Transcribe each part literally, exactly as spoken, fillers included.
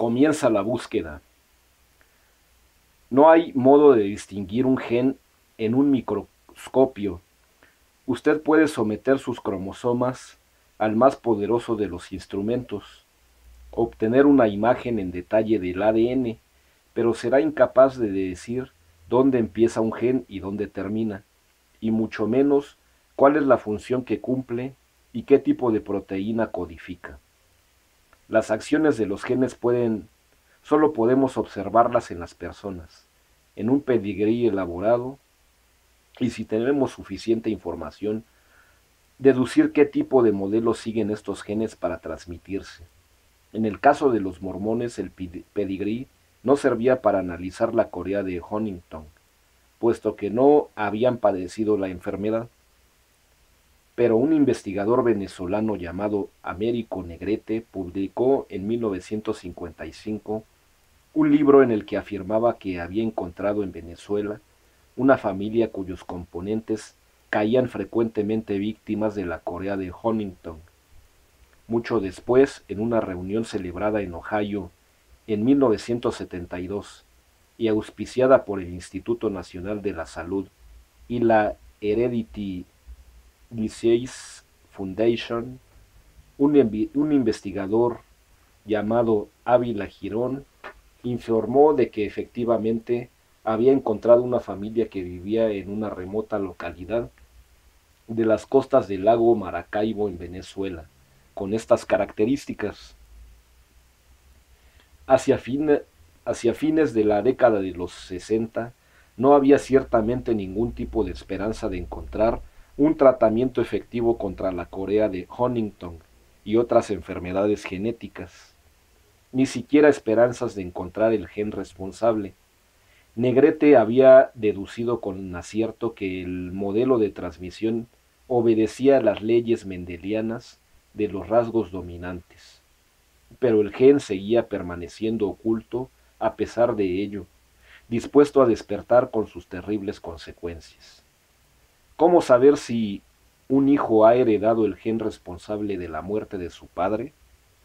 Comienza la búsqueda. No hay modo de distinguir un gen en un microscopio. Usted puede someter sus cromosomas al más poderoso de los instrumentos, obtener una imagen en detalle del A D N, pero será incapaz de decir dónde empieza un gen y dónde termina, y mucho menos cuál es la función que cumple y qué tipo de proteína codifica. Las acciones de los genes pueden, solo podemos observarlas en las personas, en un pedigrí elaborado, y si tenemos suficiente información, deducir qué tipo de modelos siguen estos genes para transmitirse. En el caso de los mormones, el pedigrí no servía para analizar la Corea de Huntington, puesto que no habían padecido la enfermedad. Pero un investigador venezolano llamado Américo Negrete publicó en mil novecientos cincuenta y cinco un libro en el que afirmaba que había encontrado en Venezuela una familia cuyos componentes caían frecuentemente víctimas de la Corea de Huntington. Mucho después, en una reunión celebrada en Ohio en mil novecientos setenta y dos y auspiciada por el Instituto Nacional de la Salud y la Heredity Disease Foundation, un, un investigador llamado Ávila Girón informó de que efectivamente había encontrado una familia que vivía en una remota localidad de las costas del lago Maracaibo en Venezuela, con estas características. Hacia, fin, hacia fines de la década de los sesenta, no había ciertamente ningún tipo de esperanza de encontrar un tratamiento efectivo contra la Corea de Huntington y otras enfermedades genéticas, ni siquiera esperanzas de encontrar el gen responsable. Negrete había deducido con acierto que el modelo de transmisión obedecía a las leyes mendelianas de los rasgos dominantes, pero el gen seguía permaneciendo oculto a pesar de ello, dispuesto a despertar con sus terribles consecuencias. ¿Cómo saber si un hijo ha heredado el gen responsable de la muerte de su padre?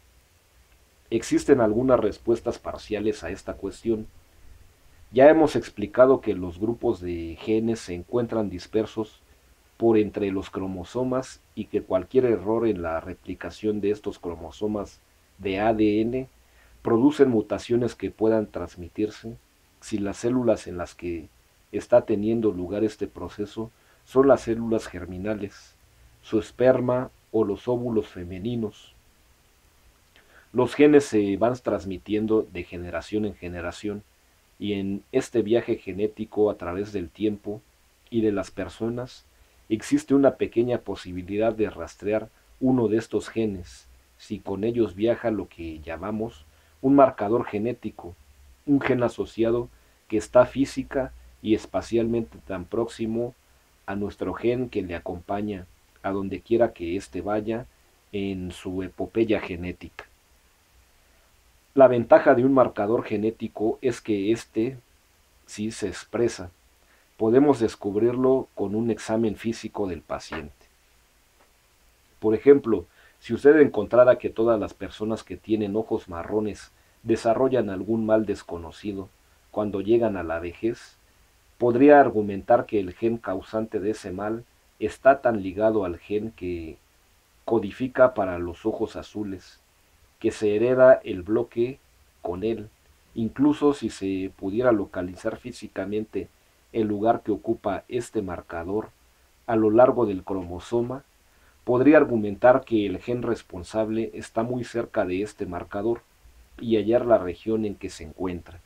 Existen algunas respuestas parciales a esta cuestión. Ya hemos explicado que los grupos de genes se encuentran dispersos por entre los cromosomas y que cualquier error en la replicación de estos cromosomas de A D N producen mutaciones que puedan transmitirse si las células en las que está teniendo lugar este proceso son las células germinales, su esperma o los óvulos femeninos. Los genes se van transmitiendo de generación en generación y en este viaje genético a través del tiempo y de las personas existe una pequeña posibilidad de rastrear uno de estos genes si con ellos viaja lo que llamamos un marcador genético, un gen asociado que está física y espacialmente tan próximo a nuestro gen que le acompaña a donde quiera que éste vaya en su epopeya genética. La ventaja de un marcador genético es que éste sí se expresa. Podemos descubrirlo con un examen físico del paciente. Por ejemplo, si usted encontrara que todas las personas que tienen ojos marrones desarrollan algún mal desconocido cuando llegan a la vejez, podría argumentar que el gen causante de ese mal está tan ligado al gen que codifica para los ojos azules, que se hereda el bloque con él, incluso si se pudiera localizar físicamente el lugar que ocupa este marcador a lo largo del cromosoma, podría argumentar que el gen responsable está muy cerca de este marcador y hallar la región en que se encuentra.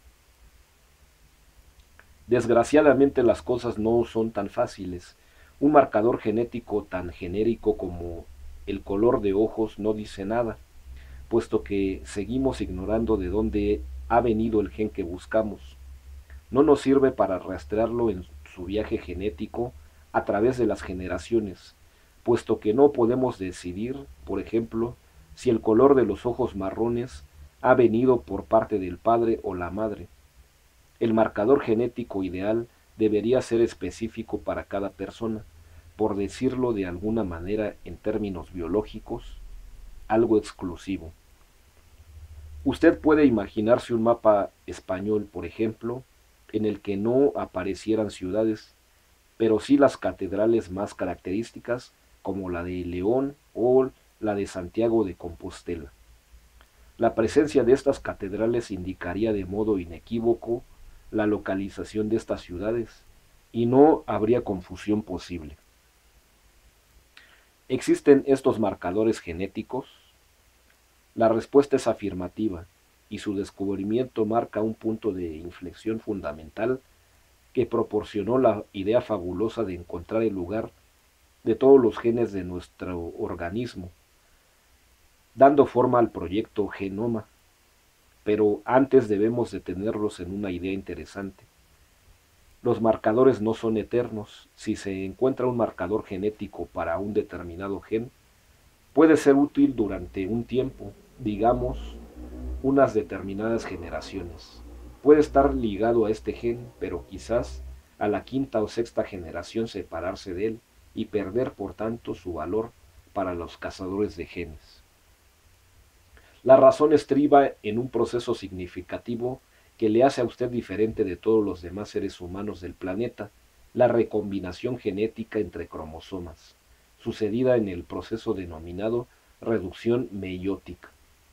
Desgraciadamente las cosas no son tan fáciles. Un marcador genético tan genérico como el color de ojos no dice nada, puesto que seguimos ignorando de dónde ha venido el gen que buscamos. No nos sirve para rastrearlo en su viaje genético a través de las generaciones, puesto que no podemos decidir, por ejemplo, si el color de los ojos marrones ha venido por parte del padre o la madre. El marcador genético ideal debería ser específico para cada persona, por decirlo de alguna manera en términos biológicos, algo exclusivo. Usted puede imaginarse un mapa español, por ejemplo, en el que no aparecieran ciudades, pero sí las catedrales más características, como la de León o la de Santiago de Compostela. La presencia de estas catedrales indicaría de modo inequívoco la localización de estas ciudades, y no habría confusión posible. ¿Existen estos marcadores genéticos? La respuesta es afirmativa, y su descubrimiento marca un punto de inflexión fundamental que proporcionó la idea fabulosa de encontrar el lugar de todos los genes de nuestro organismo, dando forma al proyecto Genoma. Pero antes debemos detenerlos en una idea interesante. Los marcadores no son eternos. Si se encuentra un marcador genético para un determinado gen, puede ser útil durante un tiempo, digamos, unas determinadas generaciones. Puede estar ligado a este gen, pero quizás a la quinta o sexta generación separarse de él y perder por tanto su valor para los cazadores de genes. La razón estriba en un proceso significativo que le hace a usted diferente de todos los demás seres humanos del planeta, la recombinación genética entre cromosomas, sucedida en el proceso denominado reducción meiótica.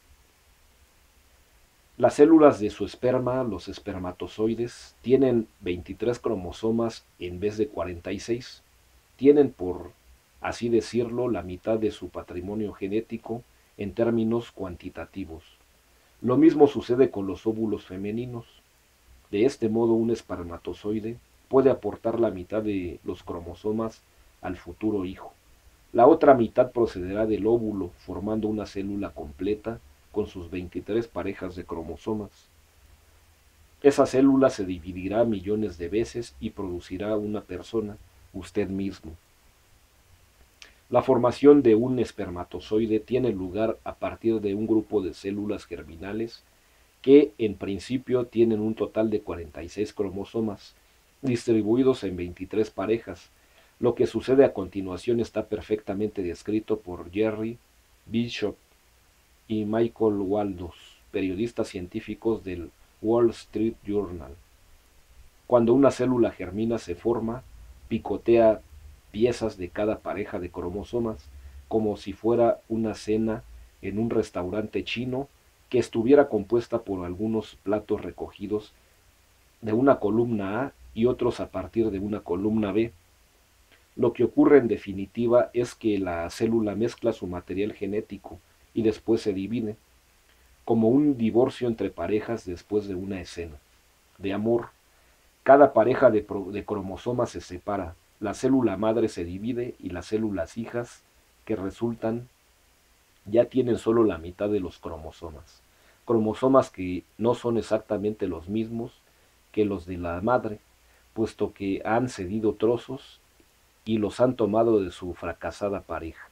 Las células de su esperma, los espermatozoides, tienen veintitrés cromosomas en vez de cuarenta y seis. Tienen, por así decirlo, la mitad de su patrimonio genético en términos cuantitativos. Lo mismo sucede con los óvulos femeninos. De este modo, un espermatozoide puede aportar la mitad de los cromosomas al futuro hijo. La otra mitad procederá del óvulo, formando una célula completa con sus veintitrés parejas de cromosomas. Esa célula se dividirá millones de veces y producirá una persona, usted mismo. La formación de un espermatozoide tiene lugar a partir de un grupo de células germinales que en principio tienen un total de cuarenta y seis cromosomas, distribuidos en veintitrés parejas. Lo que sucede a continuación está perfectamente descrito por Jerry Bishop y Michael Waldos, periodistas científicos del Wall Street Journal. Cuando una célula germina se forma, picotea piezas de cada pareja de cromosomas, como si fuera una cena en un restaurante chino que estuviera compuesta por algunos platos recogidos de una columna A y otros a partir de una columna B. Lo que ocurre en definitiva es que la célula mezcla su material genético y después se divide, como un divorcio entre parejas después de una escena de amor. Cada pareja de, de cromosomas se separa, la célula madre se divide y las células hijas que resultan ya tienen solo la mitad de los cromosomas, cromosomas que no son exactamente los mismos que los de la madre, puesto que han cedido trozos y los han tomado de su fracasada pareja.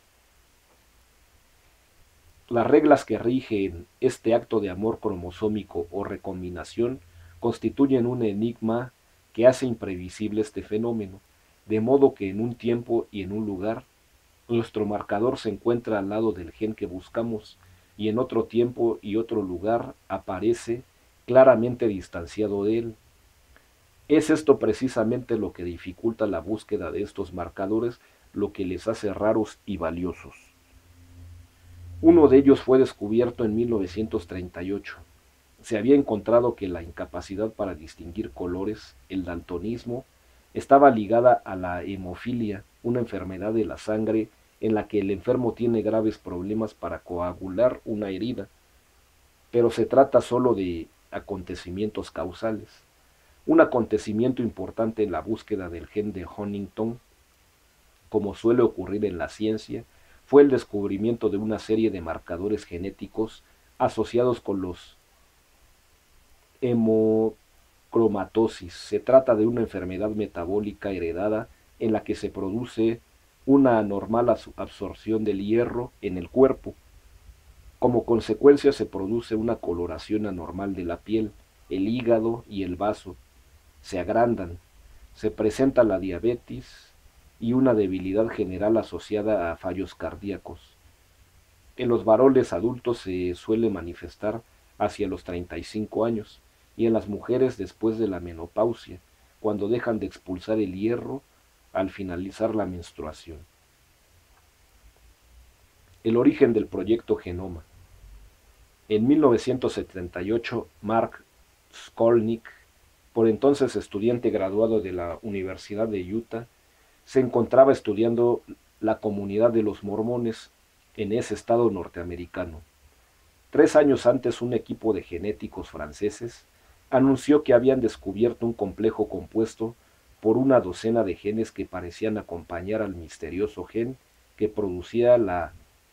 Las reglas que rigen este acto de amor cromosómico o recombinación constituyen un enigma que hace imprevisible este fenómeno, de modo que en un tiempo y en un lugar, nuestro marcador se encuentra al lado del gen que buscamos, y en otro tiempo y otro lugar aparece claramente distanciado de él. Es esto precisamente lo que dificulta la búsqueda de estos marcadores, lo que les hace raros y valiosos. Uno de ellos fue descubierto en mil novecientos treinta y ocho. Se había encontrado que la incapacidad para distinguir colores, el daltonismo, estaba ligada a la hemofilia, una enfermedad de la sangre en la que el enfermo tiene graves problemas para coagular una herida, pero se trata solo de acontecimientos causales. Un acontecimiento importante en la búsqueda del gen de Huntington, como suele ocurrir en la ciencia, fue el descubrimiento de una serie de marcadores genéticos asociados con los hemocromatosis. Se trata de una enfermedad metabólica heredada en la que se produce una anormal absorción del hierro en el cuerpo. Como consecuencia se produce una coloración anormal de la piel, el hígado y el vaso se agrandan, se presenta la diabetes y una debilidad general asociada a fallos cardíacos. En los varones adultos se suele manifestar hacia los treinta y cinco años, y en las mujeres después de la menopausia, cuando dejan de expulsar el hierro al finalizar la menstruación. El origen del proyecto Genoma. En mil novecientos setenta y ocho, Mark Skolnick, por entonces estudiante graduado de la Universidad de Utah, se encontraba estudiando la comunidad de los mormones en ese estado norteamericano. Tres años antes, un equipo de genéticos franceses anunció que habían descubierto un complejo compuesto por una docena de genes que parecían acompañar al misterioso gen que producía la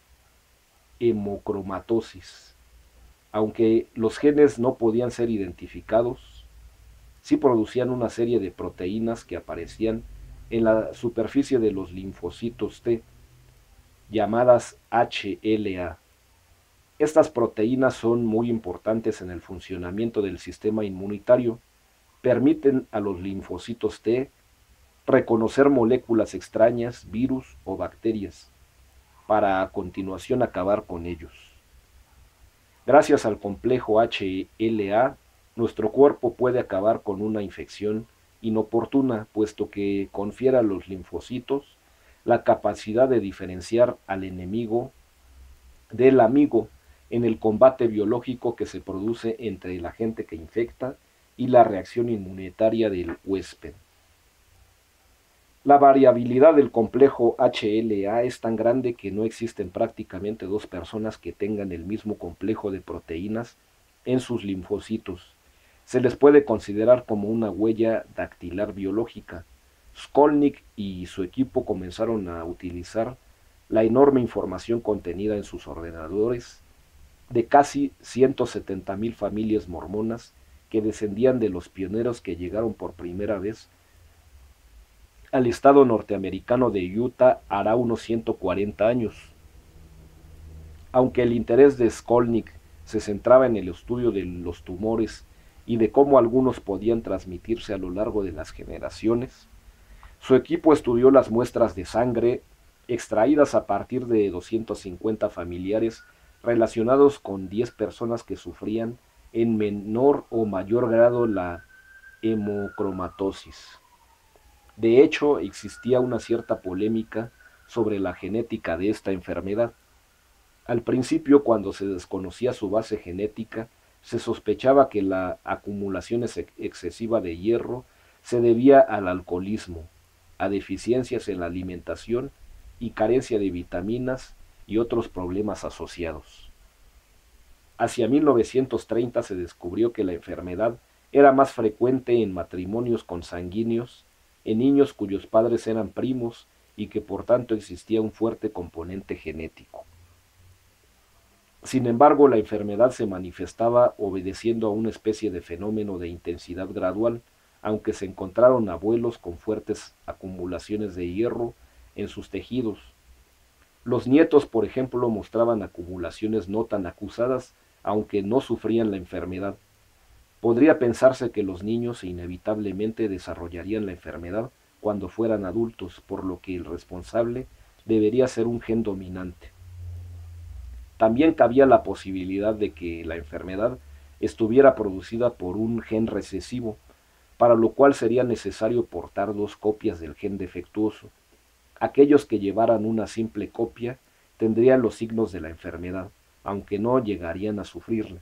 hemocromatosis. Aunque los genes no podían ser identificados, sí producían una serie de proteínas que aparecían en la superficie de los linfocitos T, llamadas H L A. Estas proteínas son muy importantes en el funcionamiento del sistema inmunitario. Permiten a los linfocitos T reconocer moléculas extrañas, virus o bacterias, para a continuación acabar con ellos. Gracias al complejo H L A, nuestro cuerpo puede acabar con una infección inoportuna, puesto que confiere a los linfocitos la capacidad de diferenciar al enemigo del amigo en el combate biológico que se produce entre el agente que infecta y la reacción inmunitaria del huésped. La variabilidad del complejo H L A es tan grande que no existen prácticamente dos personas que tengan el mismo complejo de proteínas en sus linfocitos. Se les puede considerar como una huella dactilar biológica. Skolnick y su equipo comenzaron a utilizar la enorme información contenida en sus ordenadores de casi ciento setenta mil familias mormonas que descendían de los pioneros que llegaron por primera vez al estado norteamericano de Utah hará unos ciento cuarenta años. Aunque el interés de Skolnick se centraba en el estudio de los tumores y de cómo algunos podían transmitirse a lo largo de las generaciones, su equipo estudió las muestras de sangre extraídas a partir de doscientos cincuenta familiares relacionados con diez personas que sufrían en menor o mayor grado la hemocromatosis. De hecho, existía una cierta polémica sobre la genética de esta enfermedad. Al principio, cuando se desconocía su base genética, se sospechaba que la acumulación ex excesiva de hierro se debía al alcoholismo, a deficiencias en la alimentación y carencia de vitaminas y otros problemas asociados. Hacia mil novecientos treinta se descubrió que la enfermedad era más frecuente en matrimonios consanguíneos, en niños cuyos padres eran primos y que por tanto existía un fuerte componente genético. Sin embargo, la enfermedad se manifestaba obedeciendo a una especie de fenómeno de intensidad gradual, aunque se encontraron abuelos con fuertes acumulaciones de hierro en sus tejidos. Los nietos, por ejemplo, mostraban acumulaciones no tan acusadas, aunque no sufrían la enfermedad. Podría pensarse que los niños inevitablemente desarrollarían la enfermedad cuando fueran adultos, por lo que el responsable debería ser un gen dominante. También cabía la posibilidad de que la enfermedad estuviera producida por un gen recesivo, para lo cual sería necesario portar dos copias del gen defectuoso. Aquellos que llevaran una simple copia tendrían los signos de la enfermedad, aunque no llegarían a sufrirla.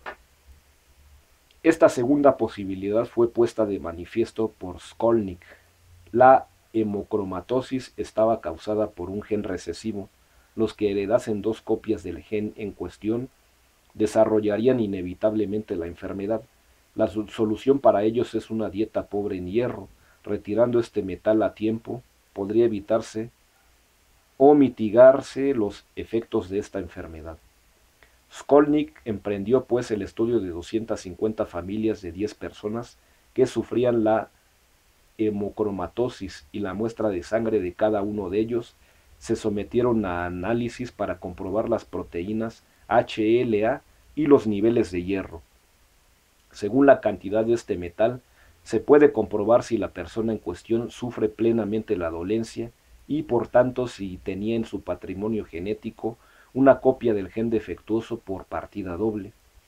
Esta segunda posibilidad fue puesta de manifiesto por Skolnick. La hemocromatosis estaba causada por un gen recesivo. Los que heredasen dos copias del gen en cuestión desarrollarían inevitablemente la enfermedad. La solución para ellos es una dieta pobre en hierro. Retirando este metal a tiempo, podría evitarse o mitigarse los efectos de esta enfermedad. Skolnick emprendió pues el estudio de doscientas cincuenta familias de diez personas que sufrían la hemocromatosis, y la muestra de sangre de cada uno de ellos se sometieron a análisis para comprobar las proteínas H L A y los niveles de hierro. Según la cantidad de este metal, se puede comprobar si la persona en cuestión sufre plenamente la dolencia y por tanto si tenía en su patrimonio genético una copia del gen defectuoso por partida doble.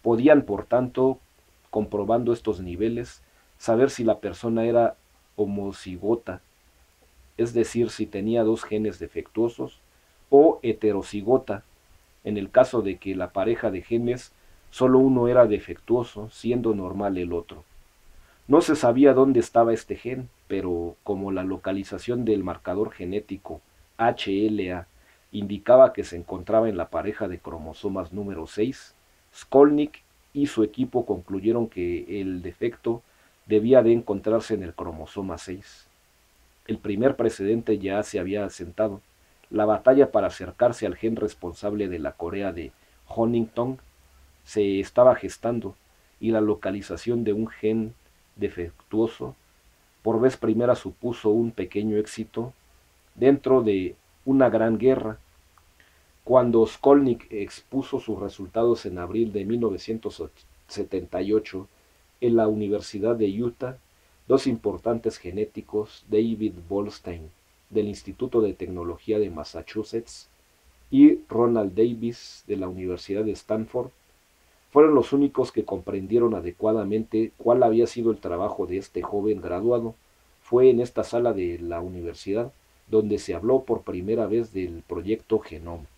Podían, por tanto, comprobando estos niveles, saber si la persona era homocigota, es decir, si tenía dos genes defectuosos, o heterocigota, en el caso de que la pareja de genes solo uno era defectuoso, siendo normal el otro. No se sabía dónde estaba este gen, pero como la localización del marcador genético H L A indicaba que se encontraba en la pareja de cromosomas número seis, Skolnick y su equipo concluyeron que el defecto debía de encontrarse en el cromosoma seis. El primer precedente ya se había asentado. La batalla para acercarse al gen responsable de la Corea de Huntington se estaba gestando, y la localización de un gen defectuoso por vez primera supuso un pequeño éxito dentro de una gran guerra. Cuando Skolnick expuso sus resultados en abril de mil novecientos setenta y ocho en la Universidad de Utah, dos importantes genéticos, David Bolstein, del Instituto de Tecnología de Massachusetts, y Ronald Davis, de la Universidad de Stanford, fueron los únicos que comprendieron adecuadamente cuál había sido el trabajo de este joven graduado. Fue en esta sala de la universidad donde se habló por primera vez del proyecto Genome.